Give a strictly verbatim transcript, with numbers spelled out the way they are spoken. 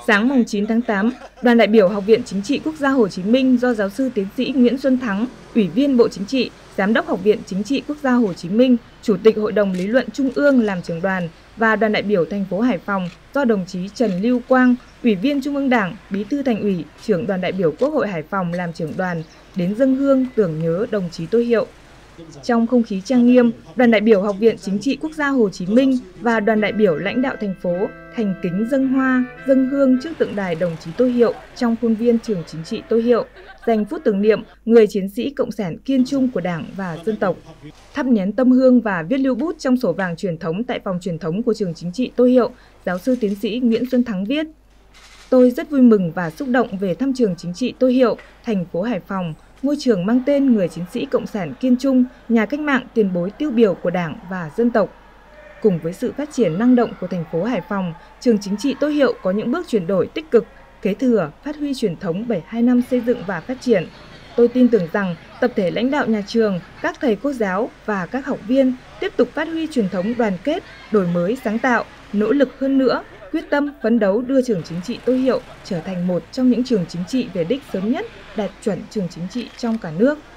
Sáng mùng chín tháng tám, đoàn đại biểu Học viện Chính trị Quốc gia Hồ Chí Minh do giáo sư tiến sĩ Nguyễn Xuân Thắng, Ủy viên Bộ Chính trị, Giám đốc Học viện Chính trị Quốc gia Hồ Chí Minh, Chủ tịch Hội đồng Lý luận Trung ương làm trưởng đoàn và đoàn đại biểu thành phố Hải Phòng do đồng chí Trần Lưu Quang, Ủy viên Trung ương Đảng, Bí thư Thành ủy, trưởng đoàn đại biểu Quốc hội Hải Phòng làm trưởng đoàn đến dâng hương tưởng nhớ đồng chí Tô Hiệu. Trong không khí trang nghiêm, đoàn đại biểu Học viện Chính trị Quốc gia Hồ Chí Minh và đoàn đại biểu lãnh đạo thành phố thành kính dâng hoa, dâng hương trước tượng đài đồng chí Tô Hiệu trong khuôn viên trường chính trị Tô Hiệu, dành phút tưởng niệm người chiến sĩ cộng sản kiên trung của Đảng và dân tộc. Thắp nén tâm hương và viết lưu bút trong sổ vàng truyền thống tại phòng truyền thống của trường chính trị Tô Hiệu, giáo sư tiến sĩ Nguyễn Xuân Thắng viết: Tôi rất vui mừng và xúc động về thăm trường chính trị Tô Hiệu, thành phố Hải Phòng, ngôi trường mang tên người chiến sĩ cộng sản kiên trung, nhà cách mạng tiền bối tiêu biểu của Đảng và dân tộc. Cùng với sự phát triển năng động của thành phố Hải Phòng, trường chính trị Tô Hiệu có những bước chuyển đổi tích cực, kế thừa, phát huy truyền thống bảy mươi hai năm xây dựng và phát triển. Tôi tin tưởng rằng tập thể lãnh đạo nhà trường, các thầy cô giáo và các học viên tiếp tục phát huy truyền thống đoàn kết, đổi mới sáng tạo, nỗ lực hơn nữa, quyết tâm phấn đấu đưa trường chính trị Tô Hiệu trở thành một trong những trường chính trị về đích sớm nhất đạt chuẩn trường chính trị trong cả nước.